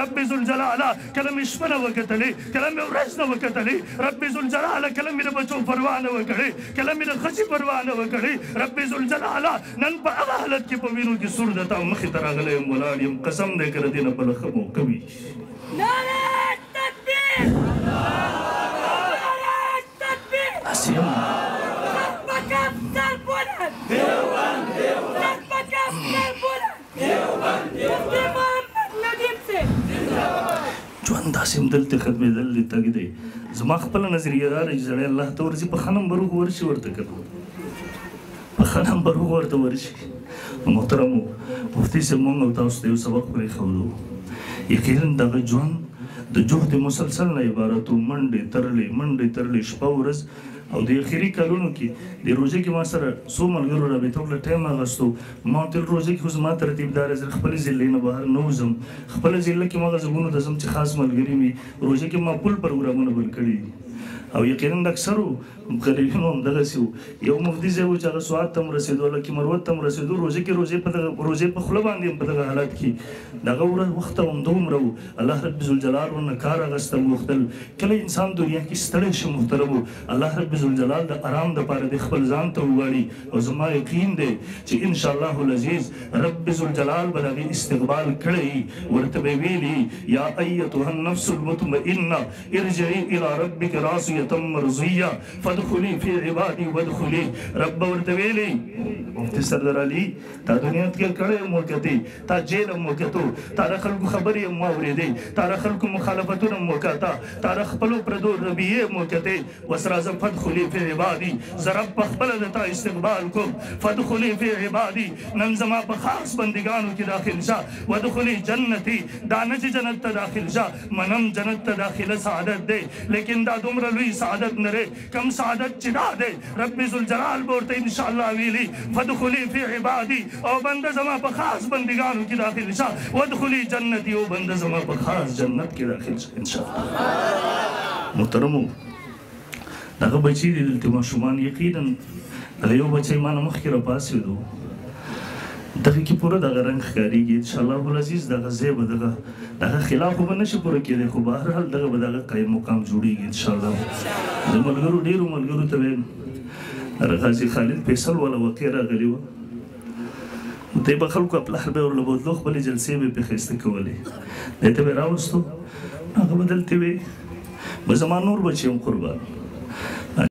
رب ذوالجلاله کله مې شپه نه وکتلې کله مې ورځ نه وکتلې رب ذوالجلاله کله مې د بچو پروا نه وکړې کله مې د ښځې پروا نه وکړې رب ذوالجلاله نن په هغه حالت کې په وینو کې سور د تا مخې ته راغلی یم ولاړ یم قسم دی که د دې نه بله ښه موقع وي داسې یم ژوند داسې هم دلته ختمېدل دی تګ دی زما خپله نظریه دا ده چې سړی الله ته ورځي په ښه نمبر ورشي ورته که په ښه نمبر ورته ورشي محترمو مفتي صاحب مونږ او تاسو ته یو سبق پرېښودو یقینا دغه ژوند د جهد مسلسل نه عبارت و منډې ترلې شپه ورځ او د اخري کلونو کې د روژې کې ما سره څو ملګرو رابطه وکړه ټایم اخیستو ما ورته ویل روژې کې خو زما ترتیبدار زه خپلې ضلعې نه بهر نه وځم خپله ضلع کې ما هغه ځایونو ته ځم چې خاص ملګري مې روژې کې ما پول پروګرامونه بل کړي دي او یقینا د اکثرو مقررینو همدغسې وو یو مفتي صاحب و چې هغه سوات ته هم رسېدو لکه مروت ته هم رسېدو روژې په خوله باندې هم په دغه حالت کې دغه وخت همدومره و الله رب ذوالجلال ورنه کار اخیسته غوښتل کله انسان دنیا کې ستړی شي محترمو الله رب ذوالجلال د آرام دپاره د خپل ځان ته وغواړي او زما یقین دی چې انشاءالله العزیز رب ذوالجلال به د هغې استقبال کړی ورته به ویلي یا ایتها النفس المطمئنه ارجعي الى ربک راضیة مرضیة فادخلی فی عبادی وادخلی رب ورته ویلي مفتي سردار علي تا دنیا کې کړی هم وکتې تا جیل هم وکتو تا د خلکو خبرې هم واورېدې تا د خلکو مخالفتونه هم وکاته تا د خپلو پردو رویې هم وکتې اوس راځه فادخلي فی عبادي زه رب په خپله د تا استقبال کوم فادخلي فی عبادي نن زما په خاص بندګانو کې داخل شه وادخلي جنتي دا نه چې جنت ته داخل شه منم جنت ته داخله سعادت دی لیکن دا دومره لوی سعادت نه دی کم سعادت چې دا دی رب ذوالجلال به ورته انشاءالله ویلي فادخلي فی عبادي او بنده زما په خاص بندګانو کې داخل شه وادخلي جنتي او بنده زما په خاص جنت کې داخل شه انشاءالله محترمو دغه بچي دي دلته ماشومان یقینا دغه یو بچی ما نه مخکې راپاڅېدو دغه کې پوره دغه رنګ ښکارېږي انشاءالله العزیز دغه ځای به دغه خلاف به نشي پوره کېدی خو بهرحال دغه به دغه قایم مقام جوړېږي انشاءالله د ملګرو ډېرو ملګرو ته ویم غازي خالد فیصل والا واقع راغلی وه دی به خلکو پلار به ورله بوتلو خپلې جلسې به یې پرې ښایسته کولې دی ته به یې راوستو هغه به دلته وې به زما نور بچي هم قربان